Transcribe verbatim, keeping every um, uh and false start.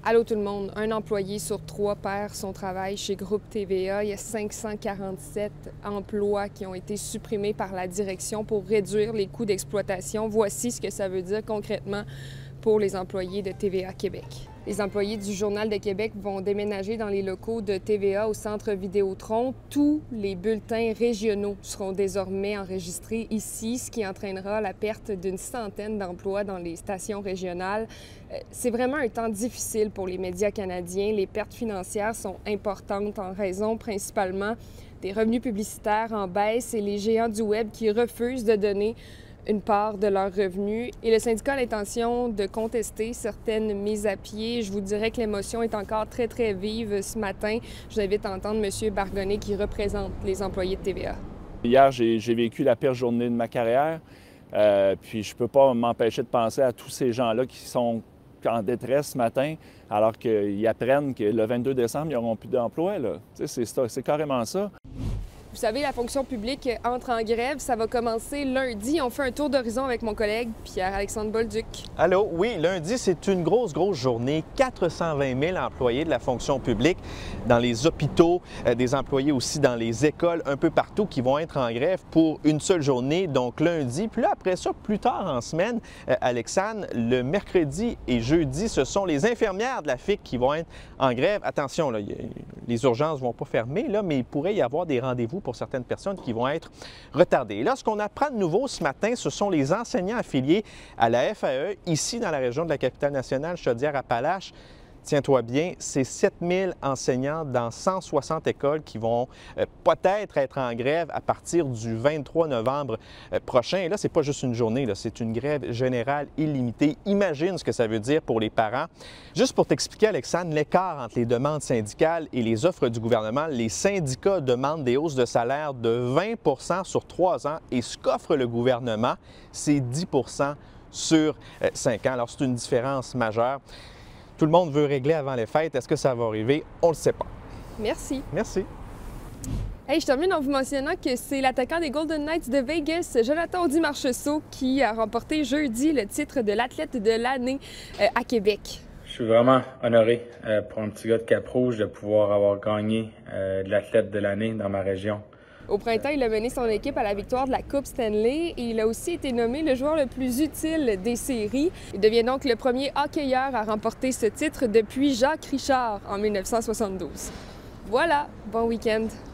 Allô tout le monde, un employé sur trois perd son travail chez Groupe T V A. Il y a cinq cent quarante-sept emplois qui ont été supprimés par la direction pour réduire les coûts d'exploitation. Voici ce que ça veut dire concrètement pour les employés de T V A Québec. Les employés du Journal de Québec vont déménager dans les locaux de T V A au centre Vidéotron. Tous les bulletins régionaux seront désormais enregistrés ici, ce qui entraînera la perte d'une centaine d'emplois dans les stations régionales. C'est vraiment un temps difficile pour les médias canadiens. Les pertes financières sont importantes en raison principalement des revenus publicitaires en baisse et les géants du web qui refusent de donner une part de leurs revenus. Et le syndicat a l'intention de contester certaines mises à pied. Je vous dirais que l'émotion est encore très, très vive ce matin. Je vous invite à entendre M. Bargonnet qui représente les employés de T V A. Hier, j'ai vécu la pire journée de ma carrière. Euh, puis je ne peux pas m'empêcher de penser à tous ces gens-là qui sont en détresse ce matin, alors qu'ils apprennent que le vingt-deux décembre, ils n'auront plus d'emploi. C'est carrément ça. Vous savez, la fonction publique entre en grève. Ça va commencer lundi. On fait un tour d'horizon avec mon collègue Pierre-Alexandre Bolduc. Allô? Oui, lundi, c'est une grosse, grosse journée. quatre cent vingt mille employés de la fonction publique dans les hôpitaux, euh, des employés aussi dans les écoles, un peu partout, qui vont être en grève pour une seule journée, donc lundi. Puis là, après ça, plus tard en semaine, euh, Alexandre, le mercredi et jeudi, ce sont les infirmières de la F I C qui vont être en grève. Attention, là, les urgences ne vont pas fermer, là, mais il pourrait y avoir des rendez-vous pour certaines personnes qui vont être retardées. Et là, ce qu'on apprend de nouveau ce matin, ce sont les enseignants affiliés à la F A E, ici dans la région de la capitale nationale, Chaudière-Appalaches. Tiens-toi bien, c'est sept mille enseignants dans cent soixante écoles qui vont euh, peut-être être en grève à partir du vingt-trois novembre euh, prochain. Et là, c'est pas juste une journée, c'est une grève générale illimitée. Imagine ce que ça veut dire pour les parents. Juste pour t'expliquer, Alexandre, l'écart entre les demandes syndicales et les offres du gouvernement, les syndicats demandent des hausses de salaire de vingt pour cent sur trois ans et ce qu'offre le gouvernement, c'est dix pour cent sur euh, cinq ans. Alors, c'est une différence majeure. Tout le monde veut régler avant les fêtes. Est-ce que ça va arriver? On ne le sait pas. Merci. Merci. Hey, je termine en vous mentionnant que c'est l'attaquant des Golden Knights de Vegas, Jonathan Audy-Marchessault, qui a remporté jeudi le titre de l'athlète de l'année euh, à Québec. Je suis vraiment honoré euh, pour un petit gars de Cap-Rouge de pouvoir avoir gagné euh, de l'athlète de l'année dans ma région. Au printemps, il a mené son équipe à la victoire de la Coupe Stanley et il a aussi été nommé le joueur le plus utile des séries. Il devient donc le premier hockeyeur à remporter ce titre depuis Jacques Richard en mille neuf cent soixante-douze. Voilà, bon week-end!